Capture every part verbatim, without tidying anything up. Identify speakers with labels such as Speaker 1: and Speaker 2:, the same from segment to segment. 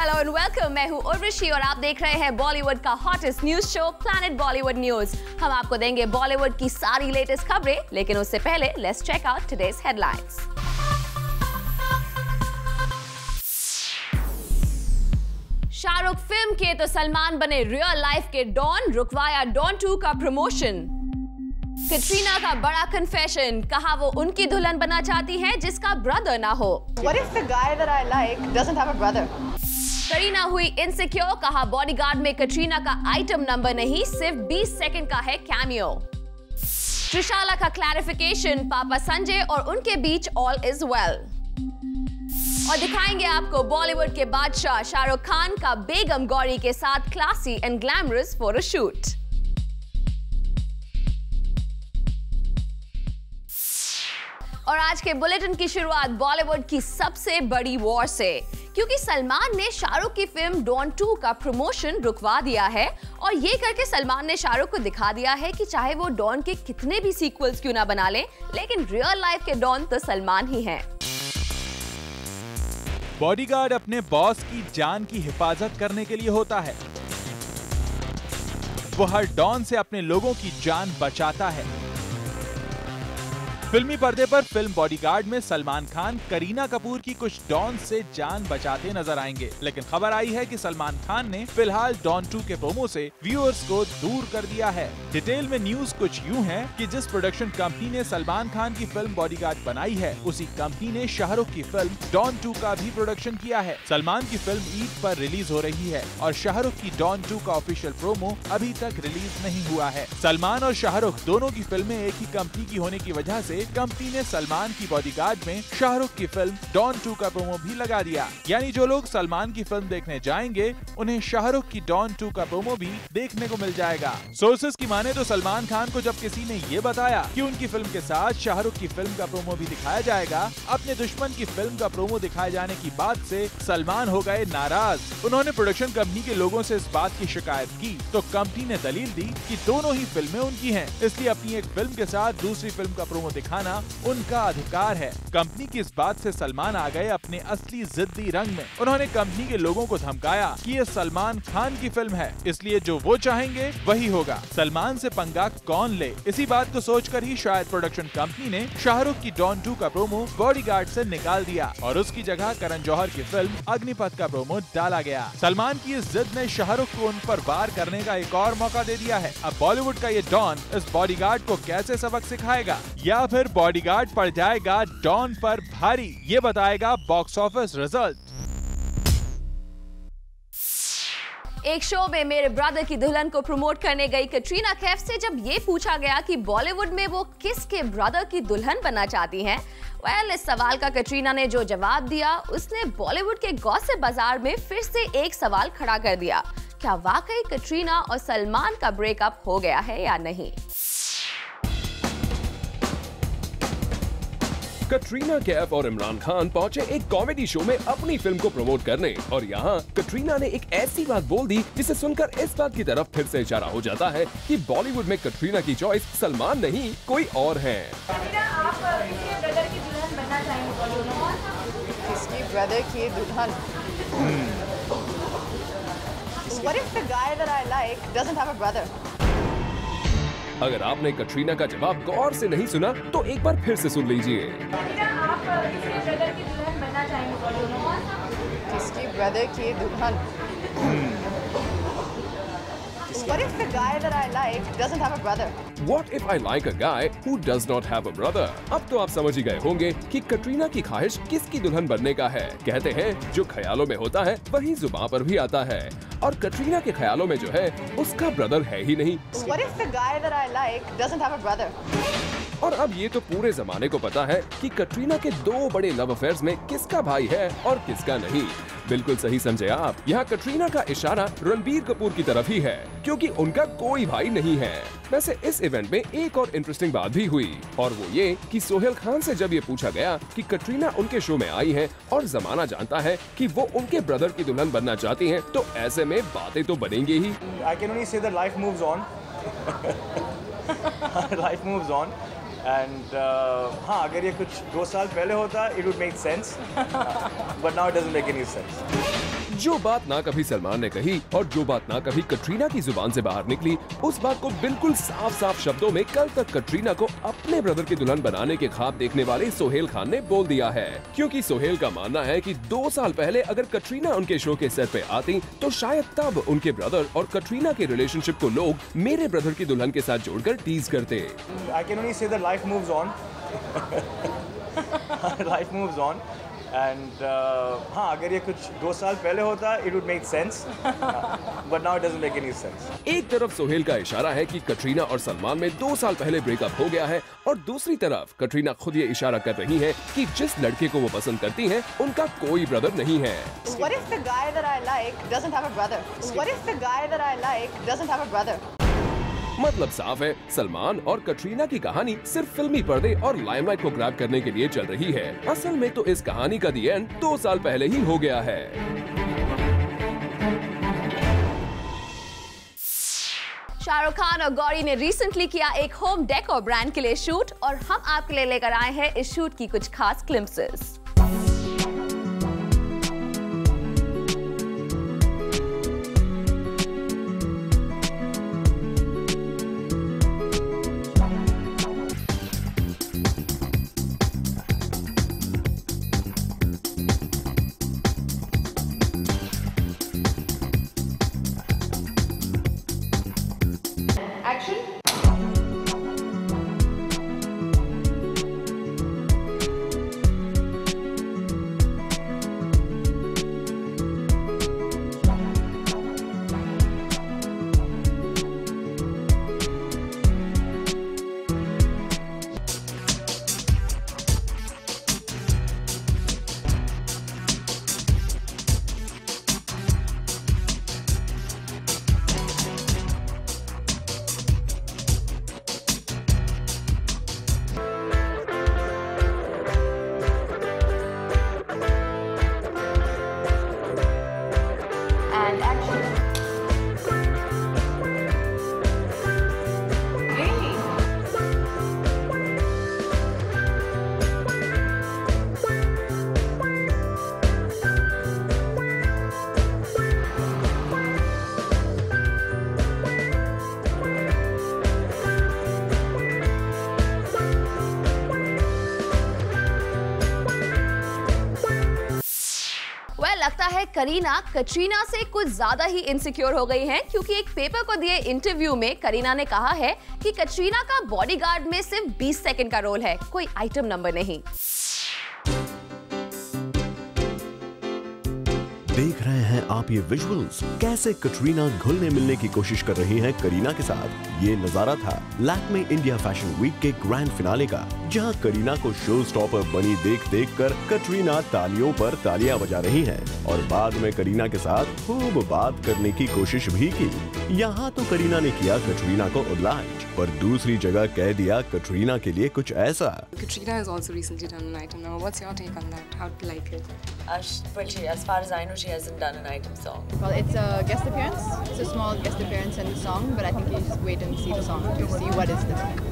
Speaker 1: Hello and welcome. मैं हूं उर्वशी और आप देख रहे हैं बॉलीवुड का hottest news show planet Bollywood news. हम आपको देंगे बॉलीवुड की सारी लेटेस्ट खबरें, लेकिन उससे पहले let's check out today's headlines. Shahrukh film के तो सलमान बने रियल लाइफ के डॉन, रुकवाया डॉन टू का प्रमोशन। कैटरीना का बड़ा कन्फेशन, कहा वो उनकी दुल्हन बनना चाहती है जिसका ब्रदर ना हो।
Speaker 2: What if the guy that I like doesn't have a brother?
Speaker 1: Kareena हुई इनसिक्योर, कहा बॉडीगार्ड में कैटरीना का आइटम नंबर नहीं सिर्फ बीस सेकंड का है कैमियो। त्रिशाला का क्लैरिफिकेशन, पापा संजय और उनके बीच ऑल इज वेल। और दिखाएंगे आपको बॉलीवुड के बादशाह शाहरुख खान का बेगम गौरी के साथ क्लासी एंड ग्लैमरस फोटोशूट। और आज के बुलेटिन की शुरुआत बॉलीवुड की सबसे बड़ी वॉर से, क्योंकि सलमान ने शाहरुख की फिल्म डॉन टू का प्रमोशन रुकवा दिया है और ये करके सलमान ने शाहरुख को दिखा दिया है कि चाहे वो डॉन के कितने भी सीक्वल्स क्यों ना बना ले, लेकिन रियल लाइफ के डॉन तो सलमान ही हैं।
Speaker 3: बॉडीगार्ड अपने बॉस की जान की हिफाजत करने के लिए होता है। वो हर डॉन से अपने लोगों की जान बचाता है। फिल्मी पर्दे पर फिल्म बॉडीगार्ड में सलमान खान करीना कपूर की कुछ डॉन से जान बचाते नजर आएंगे, लेकिन खबर आई है कि सलमान खान ने फिलहाल डॉन टू के प्रोमो से व्यूअर्स को दूर कर दिया है। डिटेल में न्यूज कुछ यूं है कि जिस प्रोडक्शन कंपनी ने सलमान खान की फिल्म बॉडीगार्ड बनाई है, उसी कंपनी ने शाहरुख की फिल्म डॉन टू का भी प्रोडक्शन किया है। सलमान की फिल्म ईद पर रिलीज हो रही है और शाहरुख की डॉन टू का ऑफिशियल प्रोमो अभी तक रिलीज नहीं हुआ है। सलमान और शाहरुख दोनों की फिल्में एक ही कंपनी की होने की वजह से कंपनी ने सलमान की बॉडीगार्ड में शाहरुख की फिल्म डॉन टू का प्रोमो भी लगा दिया। यानी जो लोग सलमान की फिल्म देखने जाएंगे, उन्हें शाहरुख की डॉन टू का प्रोमो भी देखने को मिल जाएगा। सोर्सेज की माने तो सलमान खान को जब किसी ने ये बताया कि उनकी फिल्म के साथ शाहरुख की फिल्म का प्रोमो भी दिखाया जाएगा, अपने दुश्मन की फिल्म का प्रोमो दिखाए जाने की बात से सलमान हो गए नाराज। उन्होंने प्रोडक्शन कंपनी के लोगों से इस बात की शिकायत की तो कंपनी ने दलील दी कि दोनों ही फिल्में उनकी हैं, इसलिए अपनी एक फिल्म के साथ दूसरी फिल्म का प्रोमो दिखाना उनका अधिकार है। कंपनी की इस बात से सलमान आ गए अपने असली जिद्दी रंग में। उन्होंने कंपनी के लोगों को धमकाया कि ये सलमान खान की फिल्म है, इसलिए जो वो चाहेंगे वही होगा। सलमान से पंगा कौन ले, इसी बात को सोचकर ही शायद प्रोडक्शन कंपनी ने शाहरुख की डॉन टू का प्रोमो बॉडीगार्ड से निकाल दिया और उसकी जगह करण जौहर की फिल्म अग्निपथ का प्रोमो डाला गया। सलमान की इस जिद ने शाहरुख को उन पर वार करने का एक और मौका दे दिया है। अब बॉलीवुड का ये डॉन इस बॉडीगार्ड को कैसे सबक सिखाएगा, या फिर बॉडीगार्ड पड़ जाएगा डॉन पर भारी, ये बताएगा बॉक्स ऑफिस रिजल्ट।
Speaker 1: एक शो में मेरे ब्रदर की दुल्हन को प्रमोट करने गई कैटरीना कैफ से जब ये पूछा गया कि बॉलीवुड में वो किसके ब्रदर की दुल्हन बनना चाहती हैं, वेल इस सवाल का कैटरीना ने जो जवाब दिया, उसने बॉलीवुड के गॉसिप बाजार में फिर से एक सवाल खड़ा कर दिया। क्या वाकई कैटरीना और सलमान का ब्रेकअप हो गया है या नहीं?
Speaker 4: कैटरीना कैफ और इमरान खान पहुंचे एक कॉमेडी शो में अपनी फिल्म को प्रमोट करने, और यहाँ कैटरीना ने एक ऐसी बात बोल दी जिसे सुनकर इस बात की तरफ फिर से इशारा हो जाता है कि बॉलीवुड में कैटरीना की चॉइस सलमान नहीं कोई और है।
Speaker 2: आप किसके ब्रदर की दुल्हन बनना चाहेंगे? किसकी ब्रदर की दुल्हन? What if the guy that I like doesn't have a brother?
Speaker 4: अगर आपने कैटरीना का जवाब गौर से नहीं सुना तो एक बार फिर से सुन लीजिए।
Speaker 2: आप किसके ब्रदर की दुल्हन बनना चाहेंगे? किसकी ब्रदर की दुल्हन? What if the guy that I like doesn't have a brother?
Speaker 4: What if I like a guy who does not have a brother? अब तो आप समझ ही गए होंगे कि कैटरीना की ख्वाहिश किसकी दुल्हन बनने का है। कहते हैं जो ख्यालों में होता है वही जुबान पर भी आता है, और कैटरीना के ख्यालों में जो है उसका ब्रदर है ही नहीं।
Speaker 2: What if the guy that I like doesn't have a brother?
Speaker 4: और अब ये तो पूरे जमाने को पता है कि कैटरीना के दो बड़े लव अफेयर्स में किसका भाई है और किसका नहीं। बिल्कुल सही समझे आप, यहाँ कैटरीना का इशारा रणबीर कपूर की तरफ ही है, क्योंकि उनका कोई भाई नहीं है। वैसे इस इवेंट में एक और इंटरेस्टिंग बात भी हुई, और वो ये कि सोहेल खान से जब ये पूछा गया कि कैटरीना उनके शो में आई हैं और जमाना जानता है कि वो उनके ब्रदर की दुल्हन बनना चाहती हैं, तो ऐसे में बातें तो बनेंगी ही।
Speaker 5: I can only say that life moves on. Life moves on. And uh, हाँ, अगर ये कुछ दो साल पहले होता, it would make sense. But now it doesn't make any sense.
Speaker 4: जो बात ना कभी सलमान ने कही और जो बात ना कभी कटरीना की जुबान से बाहर निकली, उस बात को बिल्कुल साफ साफ शब्दों में कल तक कटरीना को अपने ब्रदर की दुल्हन बनाने के ख्वाब देखने वाले सोहेल खान ने बोल दिया है। क्योंकि सोहेल का मानना है कि दो साल पहले अगर कटरीना उनके शो के सेट पे आती तो शायद तब उनके ब्रदर और कटरीना के रिलेशनशिप को लोग मेरे ब्रदर की दुल्हन के साथ जोड़कर टीज करते।
Speaker 5: I can only say that life moves on. Life moves on. And uh, हाँ, अगर ये कुछ दो साल पहले होता, it would make sense. But now it doesn't make any sense.
Speaker 4: एक तरफ सोहेल का इशारा है कि कटरीना और सलमान में दो साल पहले ब्रेकअप हो गया है और दूसरी तरफ कटरीना खुद ये इशारा कर रही है कि जिस लड़के को वो पसंद करती हैं, उनका कोई ब्रदर नहीं है।
Speaker 2: What if the guy that I like doesn't have a brother? What if the guy that I like doesn't have a brother?
Speaker 4: मतलब साफ है, सलमान और कटरीना की कहानी सिर्फ फिल्मी पर्दे और लाइमलाइट को ग्रैब करने के लिए चल रही है। असल में तो इस कहानी का दी एंड दो साल पहले ही हो गया है।
Speaker 1: शाहरुख खान और गौरी ने रिसेंटली किया एक होम डेकोर ब्रांड के लिए शूट और हम आपके लिए लेकर आए हैं इस शूट की कुछ खास ग्लिम्पसेस। लगता है करीना कटरीना से कुछ ज्यादा ही इनसिक्योर हो गई हैं, क्योंकि एक पेपर को दिए इंटरव्यू में करीना ने कहा है कि कटरीना का बॉडीगार्ड में सिर्फ बीस सेकंड का रोल है, कोई आइटम नंबर नहीं।
Speaker 6: देख रहे हैं आप ये विजुअल्स, कैसे कटरीना घुलने मिलने की कोशिश कर रही हैं करीना के साथ। ये नजारा था लैक्मे इंडिया फैशन वीक के ग्रैंड फिनाले का, जहां करीना को शो स्टॉपर बनी देख देख कर कटरीना तालियों पर तालियां बजा रही हैं और बाद में करीना के साथ खूब बात करने की कोशिश भी की। यहाँ तो करीना ने किया कटरीना को oblige, पर दूसरी जगह कह दिया कटरीना के लिए कुछ ऐसा।
Speaker 7: Katrina has also recently done an item number. What's your take on that? How do you like it?
Speaker 8: Uh, she, well, she, as far as I know, she hasn't done an item song.
Speaker 2: Well, it's a guest appearance. It's a small guest appearance in the song, but I think you just wait and see the song to see what is the song.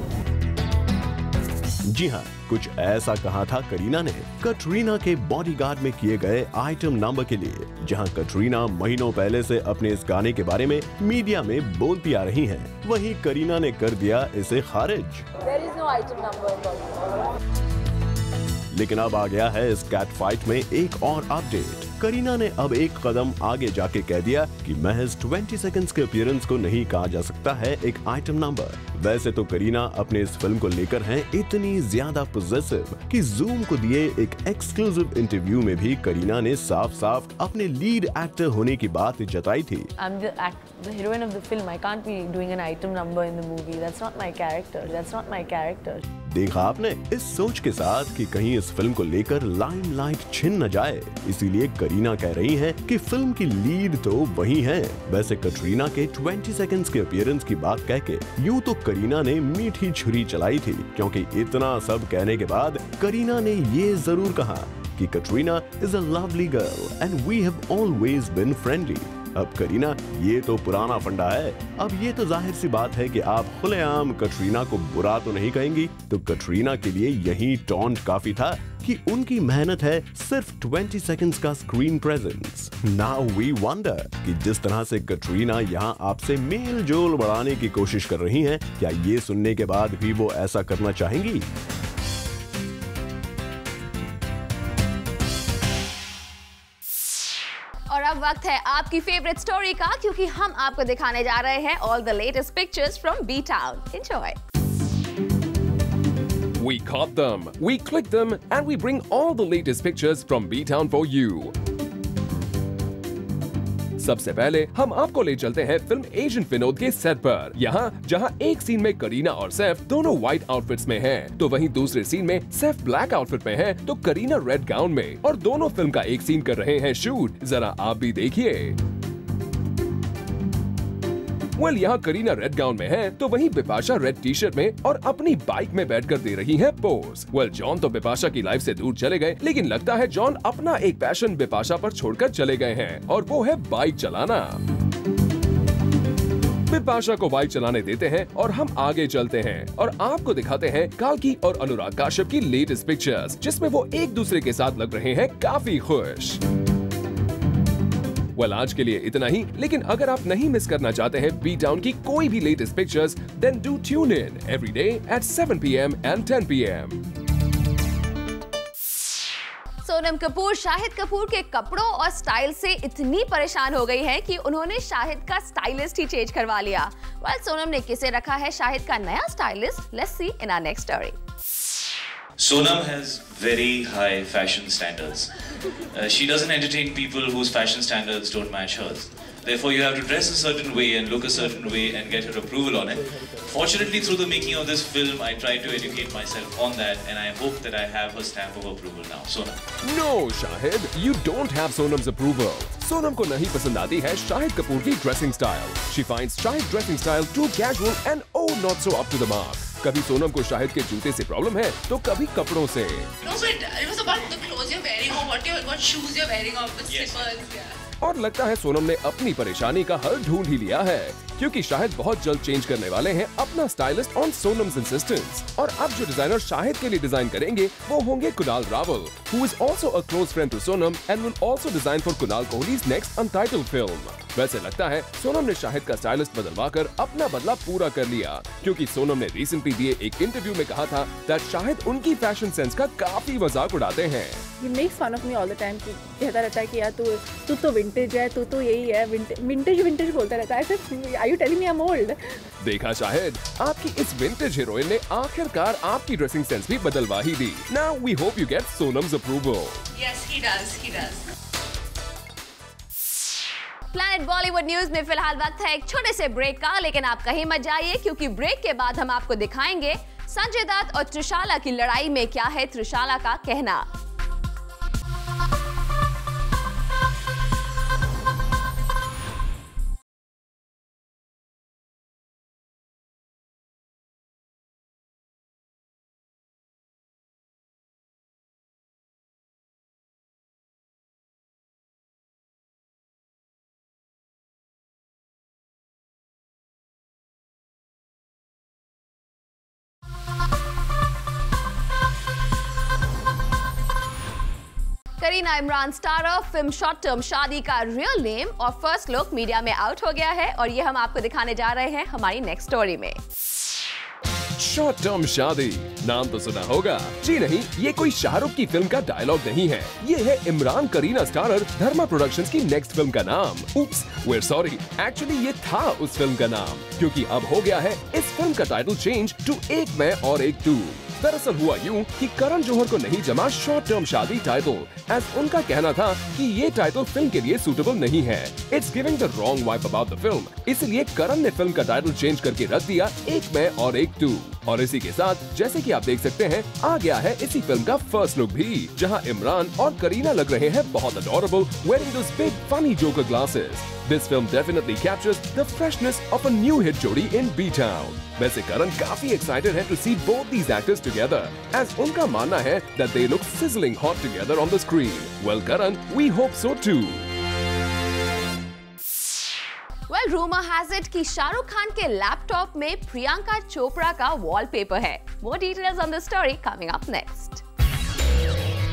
Speaker 6: जी हाँ, कुछ ऐसा कहा था करीना ने कटरीना के bodyguard में किए गए आइटम नंबर के लिए, जहां कटरीना महीनों पहले से अपने इस गाने के बारे में मीडिया में बोलती आ रही हैं, वहीं करीना ने कर दिया इसे खारिज।
Speaker 8: There is no item number.
Speaker 6: लेकिन अब आ गया है इस कैट फाइट में एक और अपडेट। करीना ने अब एक कदम आगे जाके कह दिया कि महज बीस सेकंड्स के अपीयरेंस को नहीं कहा जा सकता है एक आइटम नंबर। वैसे तो करीना अपने इस फिल्म को लेकर हैं इतनी ज्यादा पोजेसिव कि जूम को दिए एक एक्सक्लूसिव इंटरव्यू में भी करीना ने साफ साफ अपने लीड एक्टर होने की बात जताई थी।
Speaker 8: I'm the, act, the heroine of the film. I can't be doing an item number in the movie. That's not my character. That's not my character.
Speaker 6: देखा आपने, इस सोच के साथ कि कहीं इस फिल्म को लेकर लाइमलाइट छिन न जाए, इसीलिए करीना कह रही हैं कि फिल्म की लीड तो वही है। वैसे कटरीना के बीस सेकंड्स के अपीयरेंस की बात कह के यूं तो करीना ने मीठी छुरी चलाई थी, क्योंकि इतना सब कहने के बाद करीना ने ये जरूर कहा कि Katrina is a lovely girl and we have always been friendly. अब करीना, ये तो पुराना फंडा है, अब ये तो जाहिर सी बात है कि आप खुलेआम कटरीना को बुरा तो नहीं कहेंगी, तो कटरीना के लिए यही टॉन्ट काफी था कि उनकी मेहनत है सिर्फ बीस सेकंड्स का screen presence. Now we wonder कि जिस तरह से कटरीना यहाँ आपसे मेल जोल बढ़ाने की कोशिश कर रही हैं, क्या ये सुनने के बाद भी वो ऐसा करना चाहेंगी?
Speaker 1: और अब वक्त है आपकी फेवरेट स्टोरी का, क्योंकि हम आपको दिखाने जा रहे हैं all the latest pictures from B town. Enjoy.
Speaker 4: We caught them, we clicked them, and we bring all the latest pictures from B Town for you. सबसे पहले हम आपको ले चलते हैं फिल्म एजेंट विनोद के सेट पर। यहाँ जहाँ एक सीन में करीना और सैफ दोनों व्हाइट आउटफिट्स में हैं, तो वहीं दूसरे सीन में सैफ ब्लैक आउटफिट में है तो करीना रेड गाउन में, और दोनों फिल्म का एक सीन कर रहे हैं शूट। जरा आप भी देखिए। वेल well, यहाँ करीना रेड गाउन में है तो वहीं बिपाशा रेड टी शर्ट में और अपनी बाइक में बैठकर दे रही है पोज। वेल well, जॉन तो बिपाशा की लाइफ से दूर चले गए, लेकिन लगता है जॉन अपना एक पैशन बिपाशा पर छोड़कर चले गए हैं, और वो है बाइक चलाना। बिपाशा को बाइक चलाने देते हैं और हम आगे चलते हैं और आपको दिखाते हैं काल्की और अनुराग कश्यप की लेटेस्ट पिक्चर्स, जिसमें वो एक दूसरे के साथ लग रहे हैं काफी खुश। वेल well, आज के लिए इतना ही, लेकिन अगर आप नहीं मिस करना चाहते हैं बी टाउन की कोई भी latest pictures, then do tune in every day at seven P M and ten P M.
Speaker 1: Sonam Kapoor Shahid Kapoor के कपड़ों और स्टाइल से इतनी परेशान हो गई है कि उन्होंने शाहिद का स्टाइलिस्ट ही चेंज करवा लिया। वेल सोनम ने किसे रखा है शाहिद का नया stylist? Let's see in our next story.
Speaker 9: Sonam has very high fashion standards. Uh, she doesn't entertain people whose fashion standards don't match hers. Therefore, you have to dress a certain way and look a certain way and get her approval on it. Fortunately, through the making of this film, I tried to educate myself on that, and I hope that I have her stamp of approval now. Sonam.
Speaker 4: No, Shahid, you don't have Sonam's approval. Sonam को नहीं पसंद आती है शाहिद कपूर की dressing style. She finds Shahid dressing style too casual and oh not so up to the mark. कभी सोनम को शाहिद के जूते से प्रॉब्लम है तो कभी कपड़ों से।
Speaker 10: No, so it, it was about the clothes you're wearing or what you what shoes you're wearing or the
Speaker 9: Yes.
Speaker 10: slippers. Yeah.
Speaker 4: और लगता है सोनम ने अपनी परेशानी का हल ढूंढ ही लिया है, क्योंकि शाहिद बहुत जल्द चेंज करने वाले हैं अपना स्टाइलिस्ट ऑन सोनम्स इंसिस्टेंस। और अब जो डिजाइनर शाहिद के लिए डिजाइन करेंगे वो होंगे Kunal Rawal, who is also a close friend to Sonam and will also design for Kunal कोहली's next untitled film. वैसे लगता है सोनम ने शाहिद का स्टाइलिस्ट बदलवाकर अपना बदला पूरा कर लिया, क्योंकि सोनम ने रिसेंटली दिए एक इंटरव्यू में कहा था that शाहिद उनकी फैशन सेंस का काफी मजाक उड़ाते हैं।
Speaker 11: He makes fun of me all the time, कि कहता रहता है कि यार तू तू तो विंटेज है, तू तो यही है, विंटेज विंटेज बोलता रहता है। ऐसे are you telling me I'm old?
Speaker 4: देखा शाहिद, आपकी इस विंटेज हीरोइन ने आखिरकार आपकी ड्रेसिंग सेंस भी बदलवा ही दी। Now we hope you get Sonam's approval.
Speaker 10: Yes, he does. He does.
Speaker 1: Planet Bollywood news में फिलहाल वक्त है एक छोटे से ब्रेक का, लेकिन आप कहीं मत जाइए, क्योंकि ब्रेक के बाद हम आपको दिखाएंगे संजय दत्त और त्रिशाला की लड़ाई में क्या है त्रिशाला का कहना। Kareena Imran starrer film short term शादी का रियल नेम और फर्स्ट लुक मीडिया में आउट हो गया है, और ये हम आपको दिखाने जा रहे हैं हमारी नेक्स्ट स्टोरी में।
Speaker 4: शॉर्ट टर्म शादी नाम तो सुना होगा? जी नहीं, ये कोई शाहरुख की फिल्म का डायलॉग नहीं है, ये है इमरान करीना स्टारर धर्मा प्रोडक्शंस की नेक्स्ट फिल्म का नाम। उप्स, वेयर सॉरी, एक्चुअली ये था उस फिल्म का नाम, क्योंकि अब हो गया है इस फिल्म का टाइटल चेंज टू एक मैं और एक तू। दरअसल हुआ यूं कि करण जौहर को नहीं जमा शॉर्ट टर्म शादी टाइटल, एज उनका कहना था कि ये टाइटल फिल्म के लिए सूटेबल नहीं है, it's giving the wrong vibe about the film. इसलिए करण ने फिल्म का टाइटल चेंज करके रख दिया एक मैं और एक तू। और इसी के साथ जैसे कि आप देख सकते हैं आ गया है इसी फिल्म का फर्स्ट लुक भी, जहां इमरान और करीना लग रहे हैं बहुत adorable, wearing those big funny joker glasses. This film definitely captures the freshness of a new hit जोड़ी in B-Town. वैसे करण काफी excited है to see both these actors together, as उनका मानना है that they look sizzling hot together on the screen. Well, Karan, we hope so too.
Speaker 1: Well, rumor has it कि शाहरुख खान के laptop में प्रियंका चोपड़ा का वॉलपेपर है। More details on the story coming up next.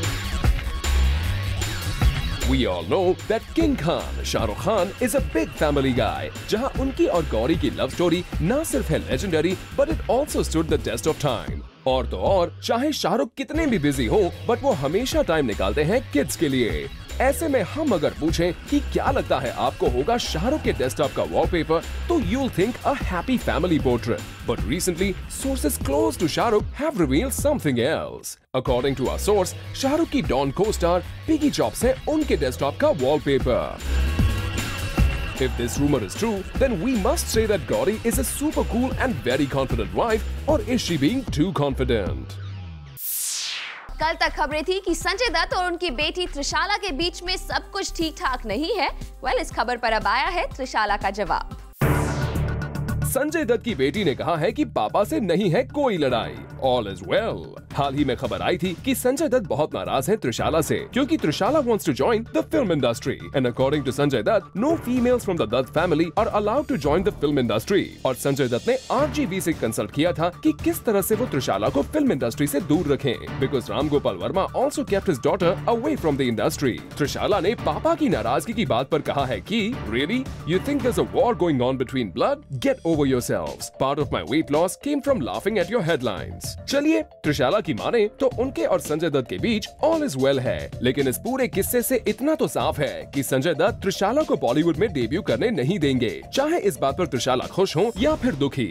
Speaker 4: We all know that King Khan, Shah Rukh Khan, is a big family guy. जहां उनकी और गौरी की love story न सिर्फ है legendary, but it also stood the test of time. और तो और, चाहे शाहरुख कितने भी बिजी हो, बट वो हमेशा टाइम निकालते हैं किड्स के लिए। ऐसे में हम अगर पूछें कि क्या लगता है आपको होगा शाहरुख के डेस्कटॉप का वॉलपेपर, तो you'll think a happy family portrait. But recently, sources close to Shahrukh have revealed something else. According to our source, Shahrukh की Dawn co-star Piggy Chops है उनके डेस्कटॉप का wallpaper. If this rumor is true, then we must say that Gauri is a super cool and very confident wife, or is she being too confident?
Speaker 1: कल तक खबरें थी कि संजय दत्त और उनकी बेटी त्रिशाला के बीच में सब कुछ ठीक ठाक नहीं है। वेल, इस खबर पर अब आया है त्रिशाला का जवाब।
Speaker 4: संजय दत्त की बेटी ने कहा है कि पापा से नहीं है कोई लड़ाई, ऑल इज वेल। हाल ही में खबर आई थी कि संजय दत्त बहुत नाराज हैं त्रिशाला से, क्योंकि Trishala wants to join the film industry and according to Sanjay Dutt, no females from the Dutt family are allowed to join the film industry. और संजय दत्त ने आरजीवी से कंसल्ट किया था कि किस तरह से वो त्रिशाला को फिल्म इंडस्ट्री से दूर रखें, because Ram Gopal Varma also kept his daughter away from the industry. Trishala ने पापा की नाराजगी की बात पर कहा है कि really you think there is a war going on between blood, get over yourselves. Part of my weight loss came from laughing at your headlines. चलिए, त्रिशाला की माने तो उनके और संजय दत्त के बीच all is well है, लेकिन इस पूरे किस्से से इतना तो साफ है कि संजय दत्त त्रिशाला को बॉलीवुड में डेब्यू करने नहीं देंगे, चाहे इस बात पर त्रिशाला खुश हो या फिर दुखी।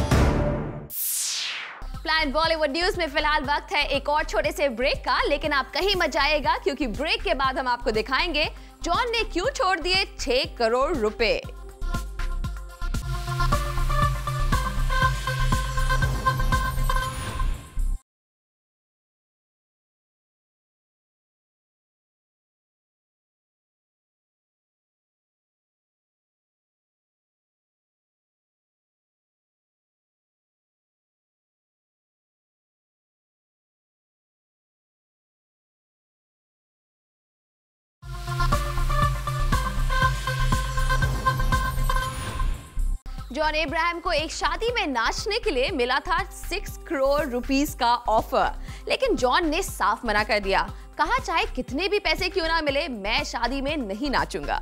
Speaker 1: प्लैनेट बॉलीवुड न्यूज में फिलहाल वक्त है एक और छोटे से ब्रेक का, लेकिन आप कहीं मत जाइएगा, क्योंकि ब्रेक के बाद हम आपको दिखाएंगे जॉन ने क्यों छोड़ दिए छह करोड़ रुपए। जॉन अब्राहम को एक शादी में नाचने के लिए मिला था सिक्स करोड़ रुपीस का ऑफर, लेकिन जॉन ने साफ मना कर दिया। कहा चाहे कितने भी पैसे क्यों ना मिले, मैं शादी में नहीं नाचूंगा।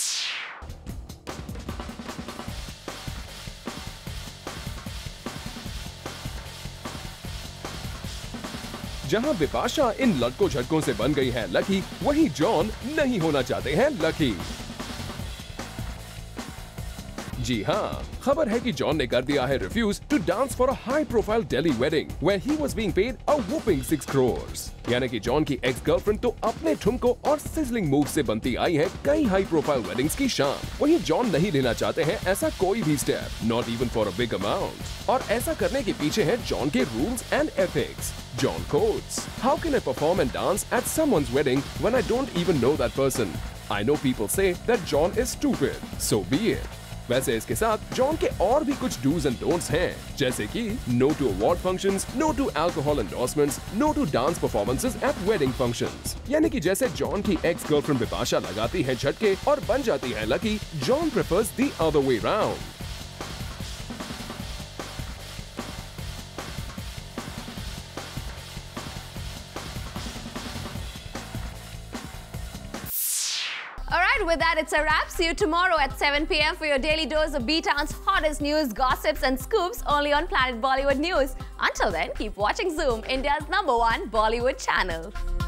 Speaker 4: जहां बिपाशा इन लटको झटकों से बन गई है लकी, वहीं जॉन नहीं होना चाहते हैं लकी। जी हाँ, खबर है कि जॉन ने कर दिया है refuse to dance for a high profile Delhi wedding where he was being paid a whopping six crores. यानी कि जॉन की एक्स गर्लफ्रेंड तो अपने ठुमकों और सिजलिंग मूव से बनती आई है कई हाई प्रोफाइल वेडिंग्स की शान। वहीं जॉन नहीं लेना चाहते हैं ऐसा कोई भी step, not even for a big amount. और ऐसा करने के पीछे है जॉन के rules and ethics. John quotes, "How can I perform and dance at someone's wedding when I don't even know that person? I know people say that John is stupid, so be it." वैसे इसके साथ John के और भी कुछ dos and don'ts हैं, जैसे कि no to award functions, no to alcohol endorsements, no to dance performances at wedding functions. यानी कि जैसे जॉन की एक्स गर्लफ्रेंड बिपाशा लगाती है झटके और बन जाती है lucky, John prefers the other way round.
Speaker 1: Alright, with that, it's a wrap. See you tomorrow at seven p m for your daily dose of B-Town's hottest news, gossips, and scoops only on Planet Bollywood News. Until then, keep watching Zoom, India's number one Bollywood channel.